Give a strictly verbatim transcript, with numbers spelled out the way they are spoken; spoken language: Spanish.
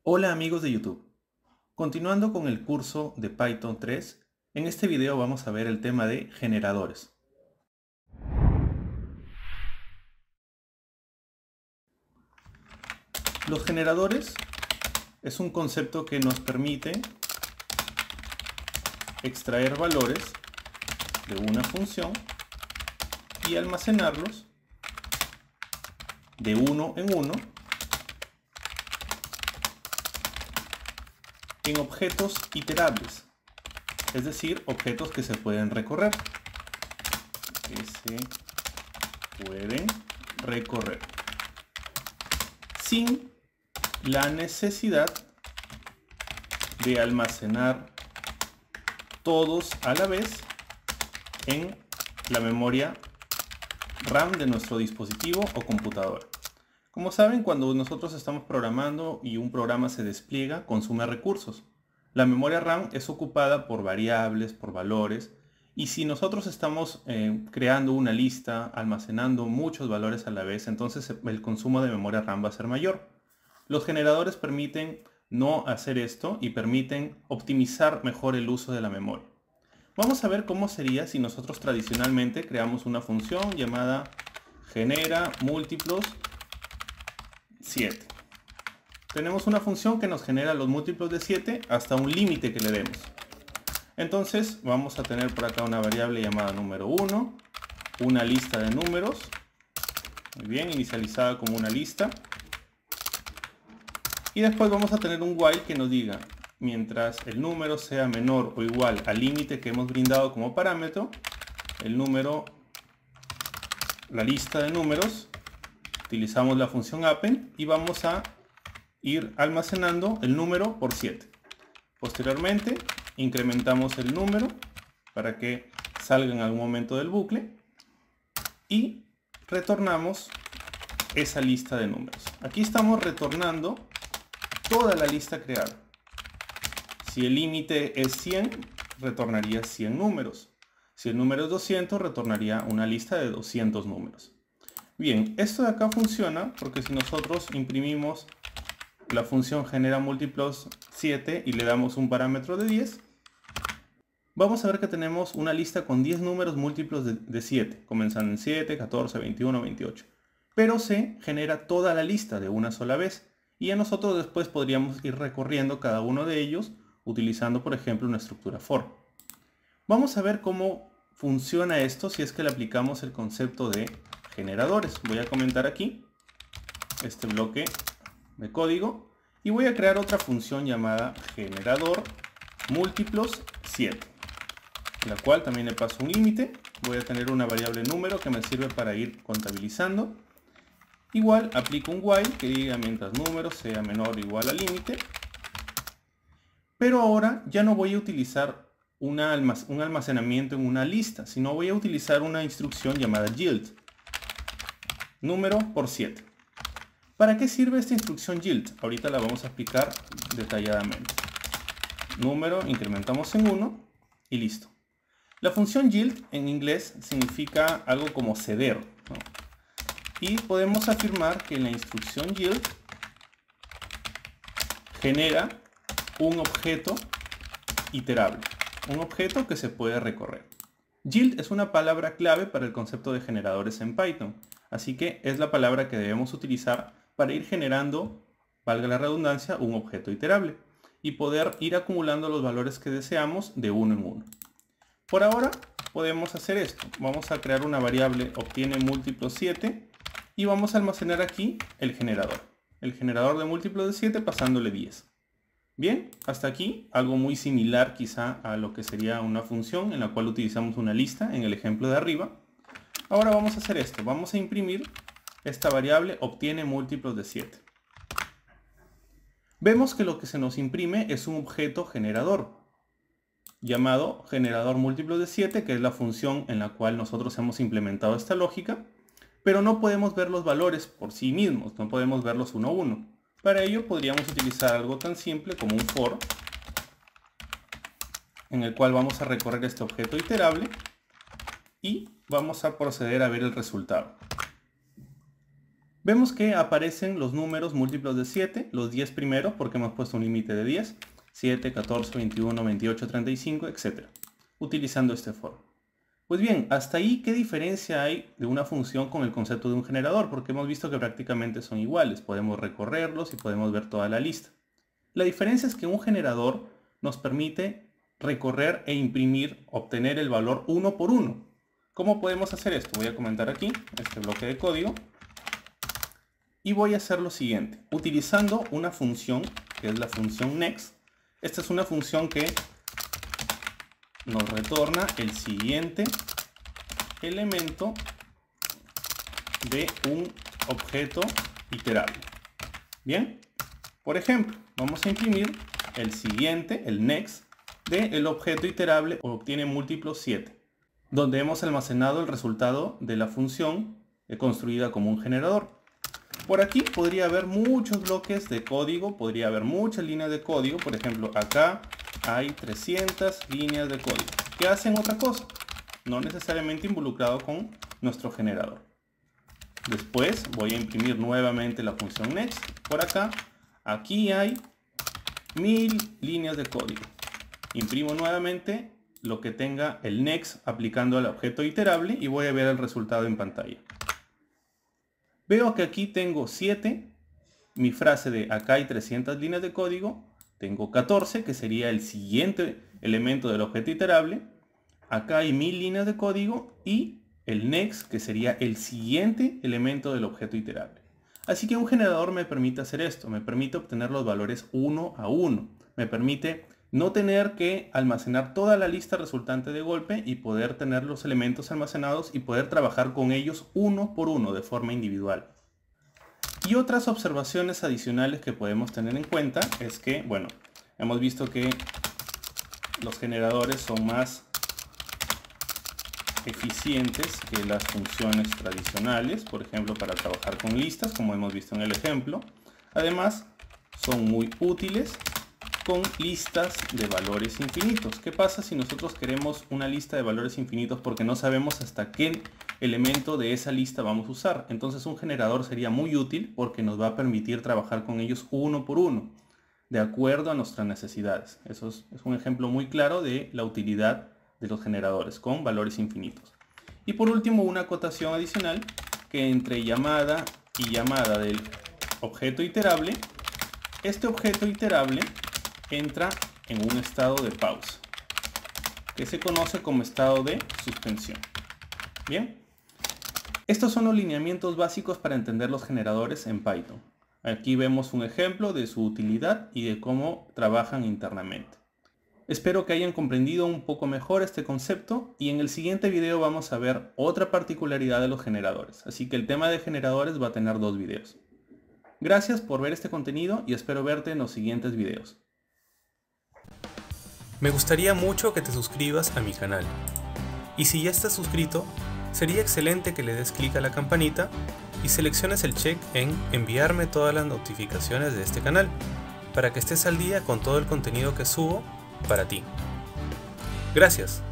Hola amigos de YouTube. Continuando con el curso de Python tres, en este video vamos a ver el tema de generadores. Los generadores es un concepto que nos permite extraer valores de una función y almacenarlos de uno en uno en objetos iterables, es decir, objetos que se pueden recorrer. Que se pueden recorrer sin la necesidad de almacenar todos a la vez en la memoria RAM de nuestro dispositivo o computadora. Como saben, cuando nosotros estamos programando y un programa se despliega, consume recursos. La memoria RAM es ocupada por variables, por valores, y si nosotros estamos eh, creando una lista, almacenando muchos valores a la vez, entonces el consumo de memoria RAM va a ser mayor. Los generadores permiten no hacer esto y permiten optimizar mejor el uso de la memoria. Vamos a ver cómo sería si nosotros tradicionalmente creamos una función llamada genera múltiplos siete. Tenemos una función que nos genera los múltiplos de siete hasta un límite que le demos. Entonces vamos a tener por acá una variable llamada número uno, una lista de números, muy bien, inicializada como una lista. Y después vamos a tener un while que nos diga, mientras el número sea menor o igual al límite que hemos brindado como parámetro, el número, la lista de números, utilizamos la función append y vamos a ir almacenando el número por siete. Posteriormente incrementamos el número para que salga en algún momento del bucle y retornamos esa lista de números. Aquí estamos retornando toda la lista creada. Si el límite es cien, retornaría cien números. Si el número es doscientos, retornaría una lista de doscientos números. Bien, esto de acá funciona porque si nosotros imprimimos la función genera múltiplos siete y le damos un parámetro de diez, vamos a ver que tenemos una lista con diez números múltiplos de, de siete, comenzando en siete, catorce, veintiuno, veintiocho. Pero se genera toda la lista de una sola vez y a nosotros después podríamos ir recorriendo cada uno de ellos utilizando, por ejemplo, una estructura for. Vamos a ver cómo funciona esto si es que le aplicamos el concepto de generadores. Voy a comentar aquí este bloque de código y voy a crear otra función llamada generador múltiplos siete, la cual también le paso un límite. Voy a tener una variable número que me sirve para ir contabilizando. Igual aplico un while que diga mientras número sea menor o igual al límite, pero ahora ya no voy a utilizar una almac- un almacenamiento en una lista, sino voy a utilizar una instrucción llamada yield, número por siete. ¿Para qué sirve esta instrucción yield? Ahorita la vamos a explicar detalladamente. Número, incrementamos en uno y listo. La función yield en inglés significa algo como ceder, ¿no? Y podemos afirmar que la instrucción yield genera un objeto iterable, un objeto que se puede recorrer. Yield es una palabra clave para el concepto de generadores en Python, así que es la palabra que debemos utilizar para ir generando, valga la redundancia, un objeto iterable y poder ir acumulando los valores que deseamos de uno en uno. Por ahora podemos hacer esto. Vamos a crear una variable obtiene múltiplos siete y vamos a almacenar aquí el generador. El generador de múltiplos de siete pasándole diez. Bien, hasta aquí algo muy similar quizá a lo que sería una función en la cual utilizamos una lista en el ejemplo de arriba. Ahora vamos a hacer esto. Vamos a imprimir esta variable obtiene múltiplos de siete. Vemos que lo que se nos imprime es un objeto generador llamado generador múltiplos de siete, que es la función en la cual nosotros hemos implementado esta lógica, pero no podemos ver los valores por sí mismos, no podemos verlos uno a uno. Para ello podríamos utilizar algo tan simple como un for, en el cual vamos a recorrer este objeto iterable y vamos a proceder a ver el resultado. Vemos que aparecen los números múltiplos de siete, los diez primeros porque hemos puesto un límite de diez, siete, catorce, veintiuno, veintiocho, treinta y cinco, etcétera, utilizando este for. Pues bien, hasta ahí, ¿qué diferencia hay de una función con el concepto de un generador? Porque hemos visto que prácticamente son iguales, podemos recorrerlos y podemos ver toda la lista. La diferencia es que un generador nos permite recorrer e imprimir, obtener el valor uno por uno. ¿Cómo podemos hacer esto? Voy a comentar aquí este bloque de código y voy a hacer lo siguiente, utilizando una función que es la función next. Esta es una función que nos retorna el siguiente elemento de un objeto iterable. Bien, por ejemplo, vamos a imprimir el siguiente, el next, del objeto iterable obtiene múltiplo siete, donde hemos almacenado el resultado de la función construida como un generador. Por aquí podría haber muchos bloques de código, podría haber muchas líneas de código. Por ejemplo, acá hay trescientas líneas de código que hacen otra cosa, no necesariamente involucrado con nuestro generador. Después voy a imprimir nuevamente la función next. Por acá, aquí hay mil líneas de código. Imprimo nuevamente lo que tenga el next aplicando al objeto iterable y voy a ver el resultado en pantalla. Veo que aquí tengo siete, mi frase de acá hay trescientas líneas de código, tengo catorce, que sería el siguiente elemento del objeto iterable, acá hay mil líneas de código y el next, que sería el siguiente elemento del objeto iterable. Así que un generador me permite hacer esto, me permite obtener los valores uno a uno, me permite no tener que almacenar toda la lista resultante de golpe y poder tener los elementos almacenados y poder trabajar con ellos uno por uno de forma individual. Y otras observaciones adicionales que podemos tener en cuenta es que, bueno, hemos visto que los generadores son más eficientes que las funciones tradicionales, por ejemplo, para trabajar con listas, como hemos visto en el ejemplo. Además, son muy útiles con listas de valores infinitos. ¿Qué pasa si nosotros queremos una lista de valores infinitos porque no sabemos hasta qué elemento de esa lista vamos a usar? Entonces un generador sería muy útil porque nos va a permitir trabajar con ellos uno por uno, de acuerdo a nuestras necesidades. Eso es, es un ejemplo muy claro de la utilidad de los generadores con valores infinitos. Y por último, una acotación adicional, que entre llamada y llamada del objeto iterable, este objeto iterable entra en un estado de pausa, que se conoce como estado de suspensión. Bien, estos son los lineamientos básicos para entender los generadores en Python. Aquí vemos un ejemplo de su utilidad y de cómo trabajan internamente. Espero que hayan comprendido un poco mejor este concepto y en el siguiente video vamos a ver otra particularidad de los generadores. Así que el tema de generadores va a tener dos videos. Gracias por ver este contenido y espero verte en los siguientes videos. Me gustaría mucho que te suscribas a mi canal. Y si ya estás suscrito, sería excelente que le des clic a la campanita y selecciones el check en enviarme todas las notificaciones de este canal, para que estés al día con todo el contenido que subo para ti. Gracias.